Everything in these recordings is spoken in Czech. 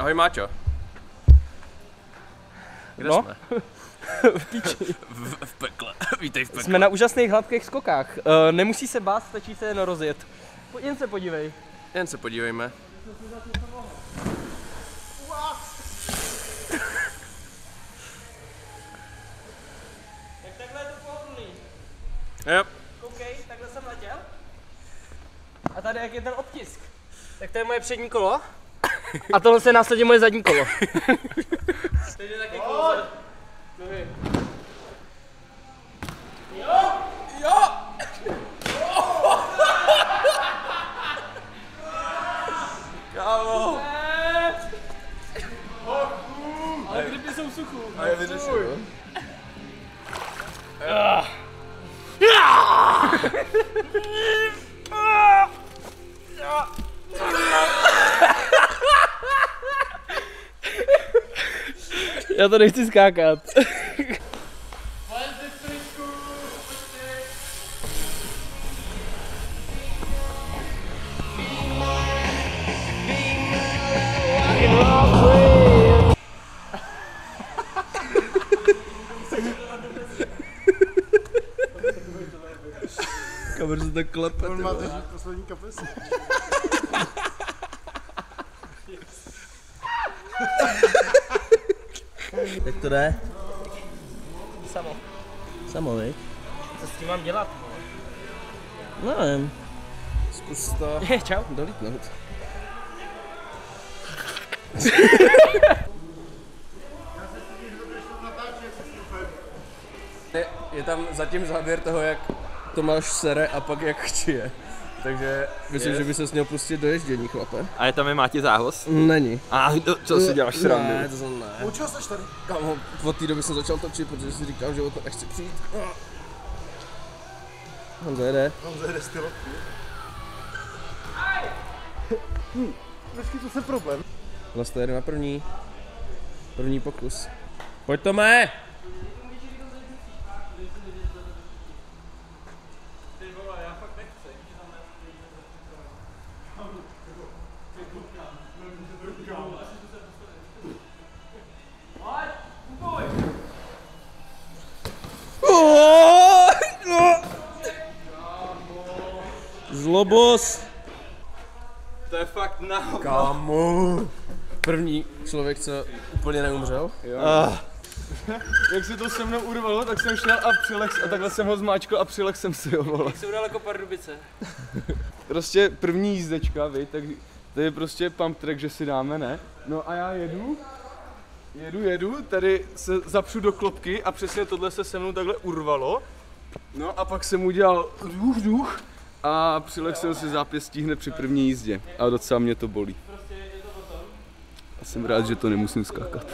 Ahoj Máčo. Kde jsme? V píči. V pekle. Vítej v pekle. Jsme na úžasných hladkých skokách. Nemusí se bát, stačí se jen rozjet. Jen se podívej. Jen se podívejme. Tak takhle je to pohodlný. Jo. Koukej, takhle jsem letěl. A tady jak je ten obtisk. Tak to je moje přední kolo. A tohle je následně moje zadní kolo. Takže taky kouzle. Jo! Jo! Kámo. Ale kdyby jsou suchů. A je vyřešil. Já to nechci skákat. Kamer se tak klepe. On má teď poslední kapesy. Jak to jde? Samo. Samo, viď? Co s tím mám dělat? Nevím. Zkus to Čau. dolítnout. Je tam zatím záběr toho, jak Tomáš sere a pak jak chčije. Takže myslím, že by se měl pustit do ježdění, chlape. A je tam i Máti zához? Není. A co si děláš srandu? Ne, to jsem ne. Učil seš tady? Kámo, od té doby jsem začal točit, protože si říkám, že o to nechci přijít. Honza jede. On zajede stylovku. Vždycky to je problém. Vlastně jede na první pokus. Pojď Tome! Zlobos! To je fakt na Kámo! První člověk, co úplně neumřel. Jak se to se mnou urvalo, tak jsem šel a přilehl a takhle jsem ho zmáčkl a přilehl jsem si ho, vole. Jsou daleko Pardubice. Prostě první jízdečka, vy, tak to je prostě pump track, že si dáme, ne? No a já jedu, tady se zapřu do klopky a přesně tohle se mnou takhle urvalo. No a pak jsem udělal duch a přilehl jsem si zápěstí hned při první jízdě a docela mě to bolí. A jsem rád, že to nemusím skákat.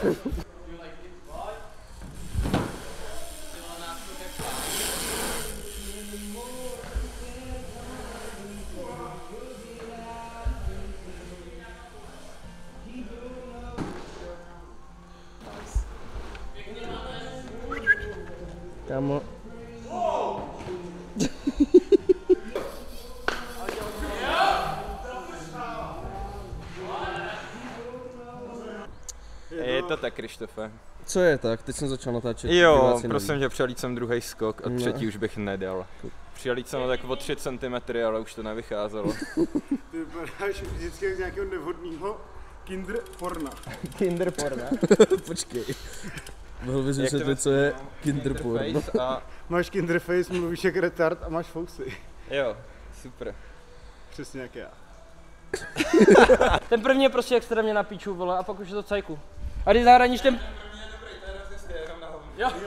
Kámo. Je to tak, Krištofe. Co je tak? Teď jsem začal natáčet. Jo, diváci prosím neví. tě, přelít jsem druhý skok a třetí už bych nedal. Přelít jsem ho tak o 3 cm, ale už to nevycházelo. Ty vypadáš vždycky jak z nějakého nevhodného kinder porna. Kinder porna. Počkej. Mohl bys vysvětlit, co je kinder porno. A... Máš kinderface, mluvíš jak retard a máš fousy. Jo, super. Přesně jak já. Ten první je prostě extrémně na píču, vole, a pak už je to cajku. A když zahraníš ten... Jo.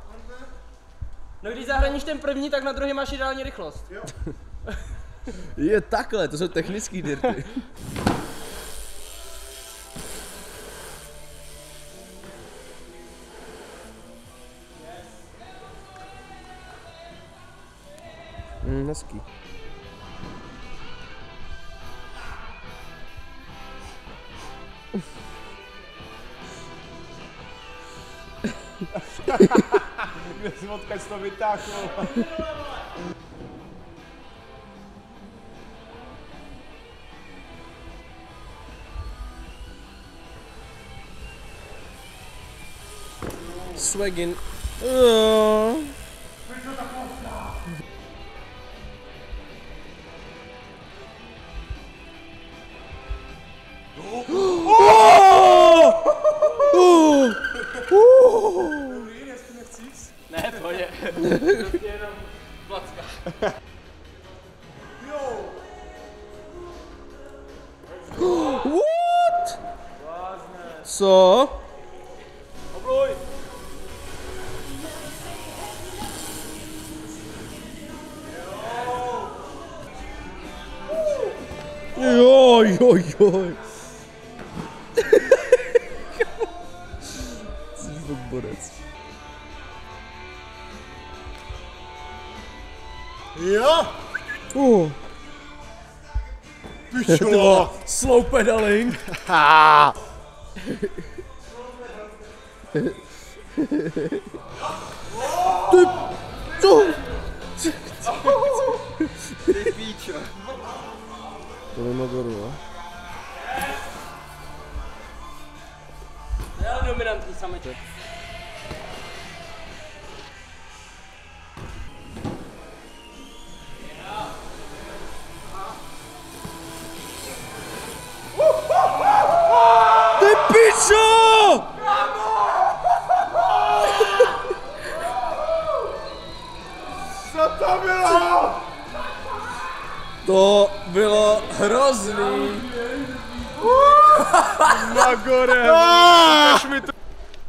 No když zahraníš ten první, tak na druhý máš ideální rychlost. Jo. Je takhle, to jsou technický dirty. Hezký. Kde si odkaď to vytáhl. Swaggin. Ne, to je. Prostě jenom placka. What? Co? Obluj. Joj. Jsi borec. Jo! Pičo! Slow pedaling. Ty, co? Ty píčo. To je nagoru, jo? Já dominantní sameček. Ty pičo! Co to bylo? To bylo hrozný. Nagore! Ukaž mi to.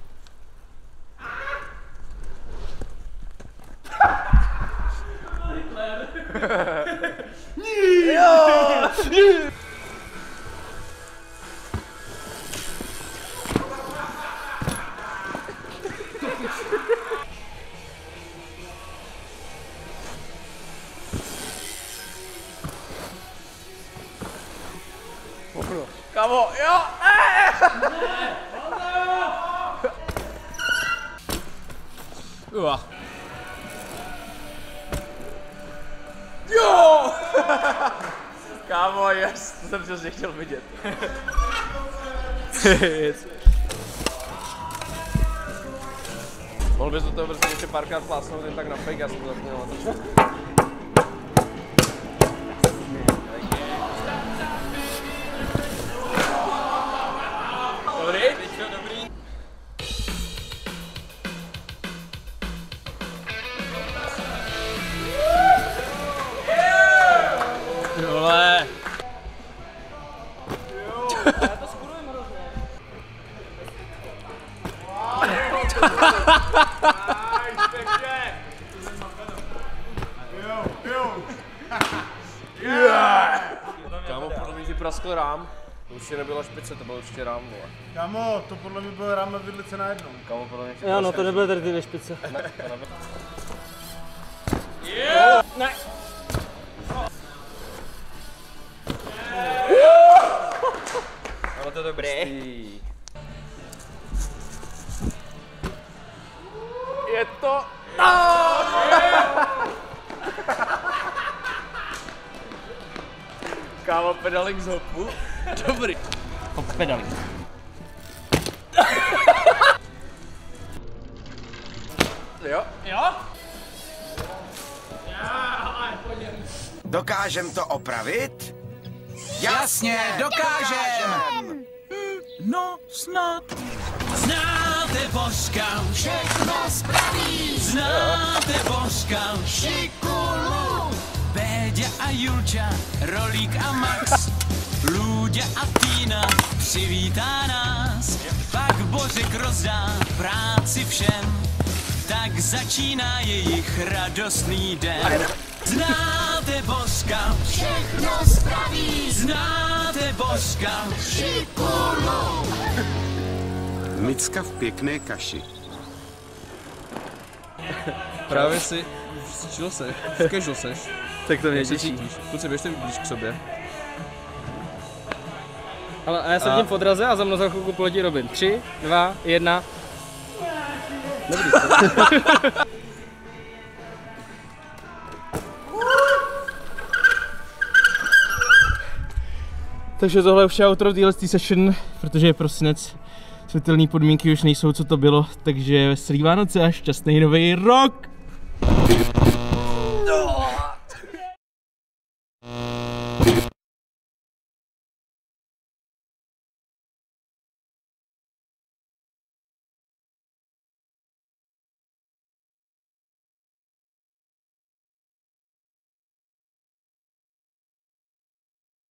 Kamo, jo! Jo! Kámo, yes, to jsem přesně chtěl vidět. Mohl bys do toho prostě ještě párkrát plásnout jen tak na fake, já jsem to zapomněl. Dobrý? Dobrý. Vole. Kámo, podle mě ti praskl rám. To určitě nebyla špice, to byl určitě rám, vole. Kámo, to podle mě byl rám na vidlice na jednou. Kámo, podle mě Jo, no to nebyly tady ty ve špice. Ne. Ono to dobré. Je to... Kámo, pedaling z hopu. Dobrý. Hop pedaling. Jo? Jo? Dokážem to opravit? Jasně, dokážem! No, snad. Znáte Božka, všechno spraví. Znáte Božka, Šikulu. Béďa a Julča, Rolík a Max, Lůďa a Týna přivítá nás. Pak Bořek rozdá práci všem, tak začíná jejich radostný den. Znáte Božka, všechno spraví. Znáte Božka, Šikulu. Micka v pěkné kaši. Právě si vstříčil seš, vkežil seš. Tak to mě Jak se těší. cítíš? Kluci, běžte blíž k sobě. Ale a já sedím v odraze a za mnou za chvilku poletí Robin. 3, 2, 1. Takže tohle už je outro téhle session, protože je prosinec. Světelné podmínky už nejsou, co to bylo, takže veselý Vánoce a šťastný nový rok!